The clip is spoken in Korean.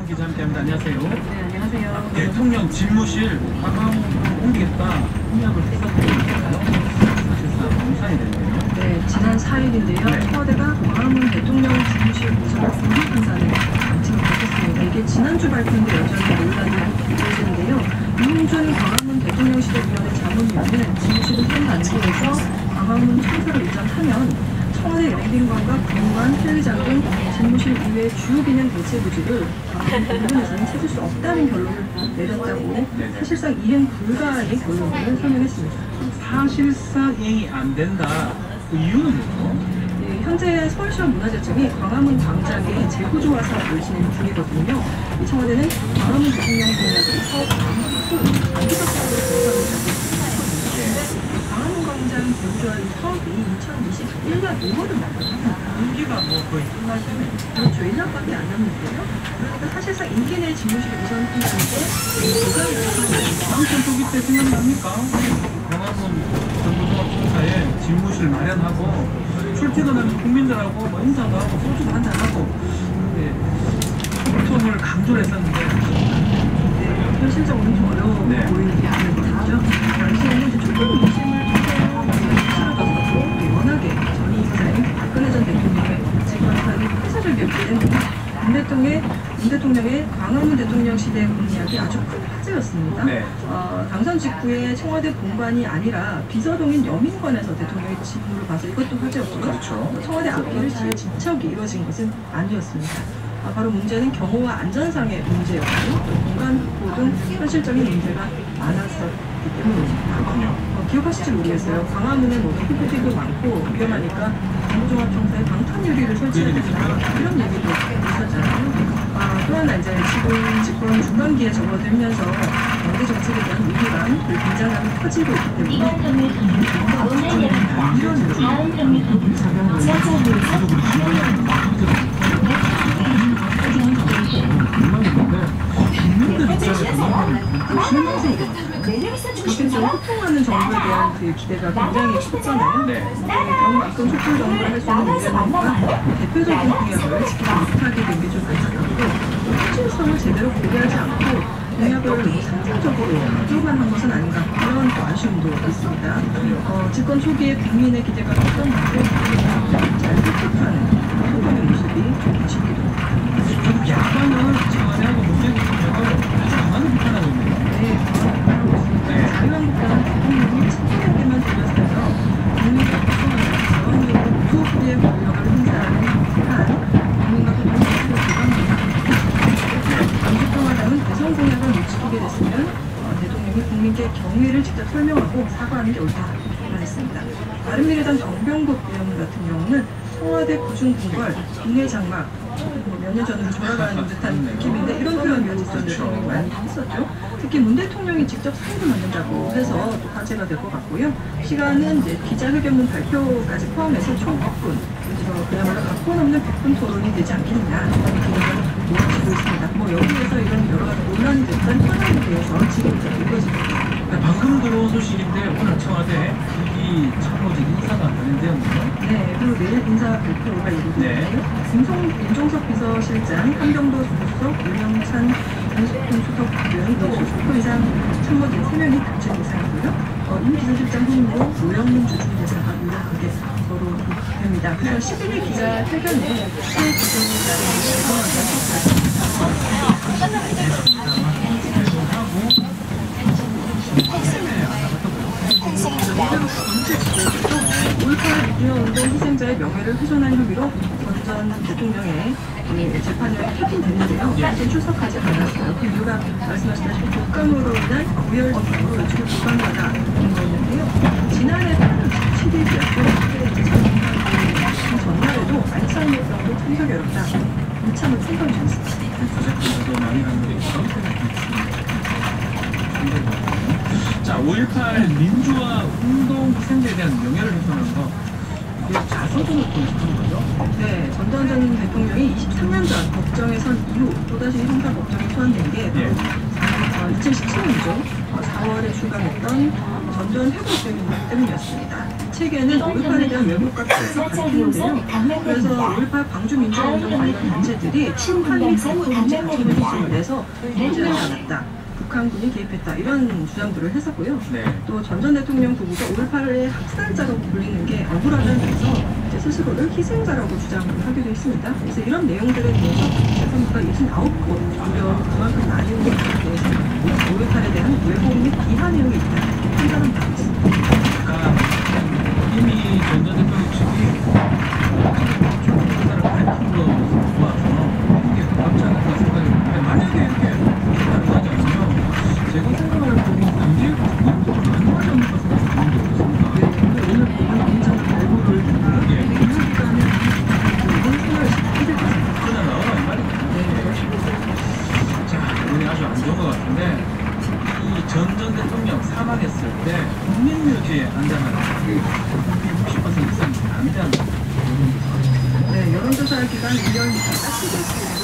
박수영 기자 함께합니다. 안녕하세요. 네, 안녕하세요. 대통령 집무실 광화문으로 옮기겠다 공약을 했었던 있잖아요. 사실상 공산이 됐네요. 네, 지난 4일인데요. 네. 청와대가 광화문 대통령 집무실 비서관 공식 인사를 방침을 밝혔습니다. 이게 지난주 발표인데 여전히 논란이 이어지는데요. 이홍준 광화문 대통령실위원회 자문위원은 집무실을 현 단계에서 광화문 청사를 이전하면 청와대 영빈관과 공관, 편의장 등 집무실 이외의 주요 기능 대체 부지를 부분에서는 찾을 수 없다는 결론을 내렸다고 사실상 이행 불가의 결론을 설명했습니다. 사실상 이행이 안 된다. 그 이유는 뭐죠? 네, 현재 서울시원문화재청이 광화문 광장에 재구조화 사업을 진행 중이거든요. 이 청와대는 광화문 대통령 공약을 사업 장기적 사업으로 공사를 하고 있거든요. 광화문 광장 재구조화 사업이 2021년 5월을 마감합니다. 임기가 뭐 거의 끝날 때네. 그렇죠. 1년밖에 안 남는데요. 그러니까 사실상 임기 내 집무실을 우선 한다는데 다음 선거기 때 생각납니까? 광화문 정부종합청사에 집무실 마련하고 출퇴근하는 국민들하고 뭐 인사도 하고 소주도 한잔하고 소통을 강조를 했었는데 현실적으로는 좀 어려워 보이는 게 아니거든요. 당시에는 이제 조금 민심을 사라졌고 워낙에 전 이사인 박근혜 전 대통령의 직권상이 폐쇄적이었기 때문에 문 대통령의 광화문 대통령 시대 공약이 아주 큰 화제였습니다. 네. 당선 직후에 청와대 본관이 아니라 비서동인 여민관에서 대통령의 직무를 봐서 이것도 화제였고요. 그렇죠. 청와대 앞길을 잘 집척이 이루어진 것은 아니었습니다. 바로 문제는 경호와 안전상의 문제였고 공간 확보 등 현실적인 문제가 많았었기 때문입니다. 그렇군요. 기억하실지 모르겠어요. 광화문에 뭐 피부피도 많고 위험하니까 정부종합청사에 방탄 유리를 설치해야 된다 이런 얘기도 있었잖아요. 또 하나 이제 지금 집권 중반기에 접어들면서 경제 정책에 대한 위기감 그리고 긴장감이 커지고 있기 때문에 실제로 소통하는 정부에 대한 그 기대가 굉장히 컸잖아요. 그런 만큼 소통 정부를 할 수 있는 문제니까 대표적인 공약을 지키지 못하게 된 게 좀 안타깝고 현실성을 제대로 고려하지 않고 공약을 상징적으로 가져만 한 것은 아닌가 그런 또 아쉬움도 있습니다. 집권 초기에 국민의 기대가 컸던 만큼 잘 획득하는 소통의 모습이 좀 아쉽기도 합니다. 야만은 청와대하고 문재인 대통령을 아주 강하게 비판하고 있네요. 자유한국당 대통령이 친구에게만 들렸어요. 국민과 소통하면서 무소불위의 권력을 행사하는 한 국민과 소통을 불가능합니다. 민주평화당은 대선 공약을 못 지키게 됐으면 대통령이 국민께 경위를 직접 설명하고 사과하는 게 옳다 말했습니다. 바른미래당 정병국 의원 같은 경우는 청와대 구중궁궐, 국내 장막, 몇 년 전으로 돌아가는 듯한 느낌인데 이런 표현이 있었는데 많이 했었죠. 특히 문 대통령이 직접 사의를 만든다고 해서 또 화제가 될 것 같고요. 시간은 이제 기자회견문 발표까지 포함해서 총 100분, 그야말로 각본 없는 100분 토론이 되지 않겠느냐 이런 기대가 모아지고 있습니다. 여기에서 이런 여러 가지 논란이 됐던 현안에 대해서 지금 읽어집니다. 방금 들어온 소식인데 오늘 청와대 이기 참모진 인사가 단행되었네요. 네, 그리고 내일 인사 발표가 이루어지는데요. 임종석 비서실장, 한병도 수석, 윤영찬 공수품 수석 등 소속 이상 참모진 3명이 당첨 예상이고요. 임 비서실장 후임으로 노영민 주중대사가 유력하게 거론됩니다. 그래서 11일 기자회견에 새 기자회견을 올파 미디어운동 희생자의 명예를 훼손한 혐의로 전 대통령의 재판을 확인됐는데요. 아직 출석하지 않았어요. 그 이유가 말씀하셨다시피 독감으로 인한 우열증으로 외출을 불가능하다는 거였는데요. 지난해 8월 17일이었고 전날에도 알츠하이머병으로 참석이 어렵다. 무참을 선언 중입니다. 자, 5.18 민주화 운동 희생자에 대한 명예를 훼손하는 거 이게 자서전을 통해서 하는 거죠? 네, 전두환 전 대통령이 23년 전 법정에 선 이후 또다시 형사 법정에 소환된 게 바로 2017년이죠. 4월에 출간했던 전전 회복 때문이었습니다. 책에는 5.18에 대한 왜곡과 비판을 밝히는데요. 그래서 5.18 광주민주화운동 관련 단체들이 한미 정부인지 가처분 조치를 내서 문제를 받았다. 북한군이 개입했다. 이런 주장들을 했었고요. 네. 또 전 전 대통령 부부가 5.18의 학살자라고 불리는 게 억울하다면서 이제 스스로를 희생자라고 주장을 하기도 했습니다. 그래서 이런 내용들에 대해서 재판부가 69건, 무려 그만큼 많은 것들에 대해서 5.18에 대한 왜곡 및 비하 내용이 있다. 판단을 받았습니다. 그러니까 이미 전 전 대통령 측이 조국사를 밝힌 거 좋아서 이게 가깝지 않을까 생각이 드는데 만약에 이렇게 다르다지 않으면 제가 생각을 해보면 굉장히 그것도 가능하지 않을까 생각이 드는데 어떻습니까? 오늘 보면 굉장히 발부를 했고요. 예. 국민기관의 이건 생활을 시키게 될 것입니다. 그냥 나오라 이 말이죠. 자, 이번에 아주 안 좋은 것 같은데 이 전 전 대통령 사망했을 때 국민묘지에 앉아만 60% 이상이 반대한다. 네, 여론조사 기간 1년 다 따지고 있습니다.